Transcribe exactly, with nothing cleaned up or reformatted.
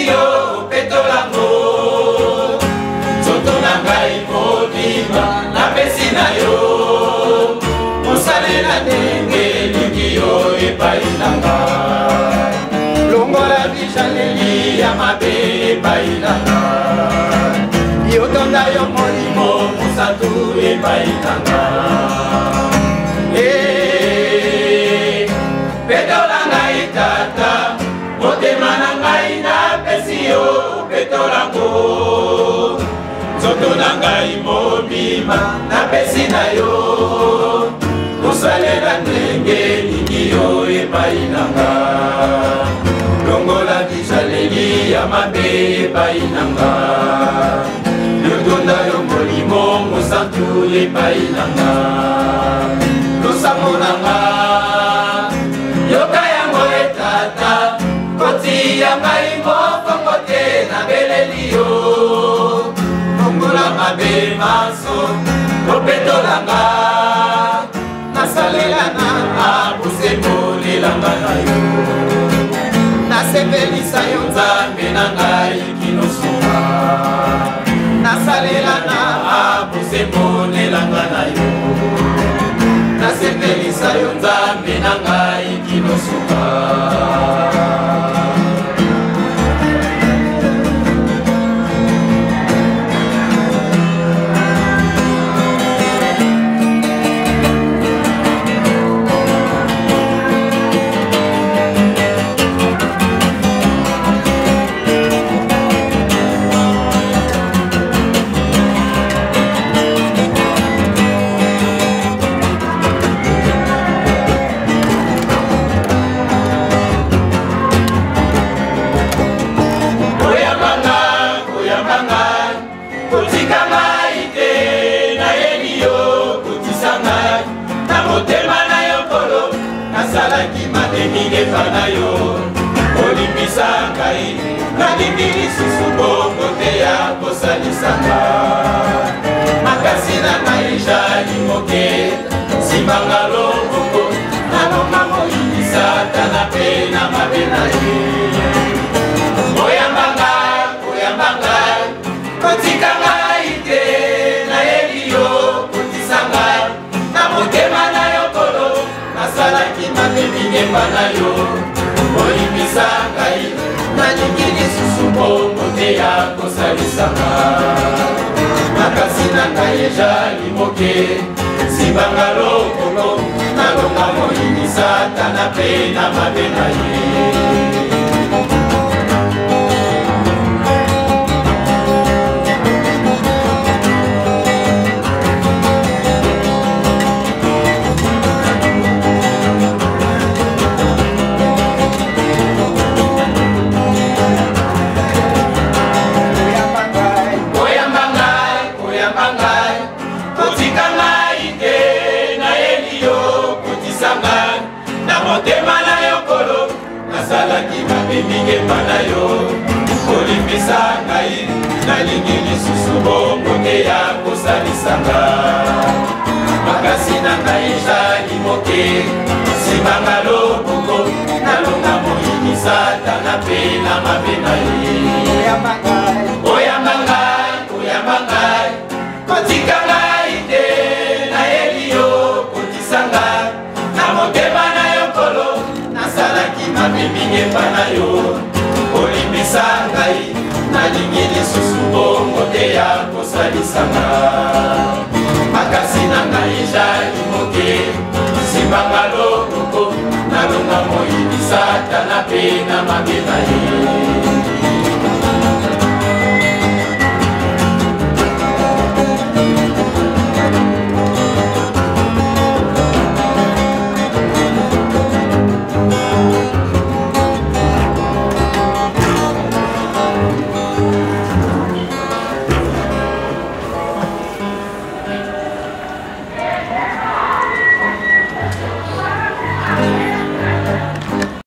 yo petolango nzoto na ngai mobimba napesi na yo mosalela ndenge elingi yo epai na ngai longola bijaleli ya mabe epai na ngai yotonda yo molimo mosatu epai na ngai petola ngai tata motema na ngai napesi yo petolango nzoto na ngai mobima napesi na yo kosalela ndenge elingi yo epai na ngai longola bijaleli ya mabe epai na ngai yotonda yo molimo mosantu epai na ngai losango na ngai yoka yango etata koti ya ngai mokongo te nabeleli yo longola mabe maso lopetolanga nasalela na abusembolelanga na yo nasepelisa yo nzambe na ngai kinosuka nasalela na abusembolelanga na yo nasepelisa yo nzambe na ngai kinosuka na yo olimbisa ngai nalingi lisusu bongo te ya kosalisanga makasi na ngai jali moke simbanga loboko nalonga moyinisa tana mpe na mabe na ye oyamba ngai oyamba ngai kotika ngai te nayeli yo kotisa ngai na motema na yo kolo nasalaki mabe bingemba na yo olimbisa ngai nalingi lisusu bongo te ya kosalisanga makasi na ngai ejali moke simbanga lokolo nalonga moyinisa tana mpe na mabe na ye bingemba na yo olimbisa ngai nalingi lisusu bongo te ya kosalisanga makasi na ngai jali moke simbanga loboko nalonga moyinisa tana mpe na mabe na ye oyamba ngai oyamba ngai kotika ngai te nayeli yo kotisa ngai na motema na yo kolo nasalaki mabe bingemba na yo olimbisa ngai nalingi lisusu bongo te ya kosalisanga makasi na ngai jali moke simbanga loboko nalonga moyinisa tana mpe na mabe na ye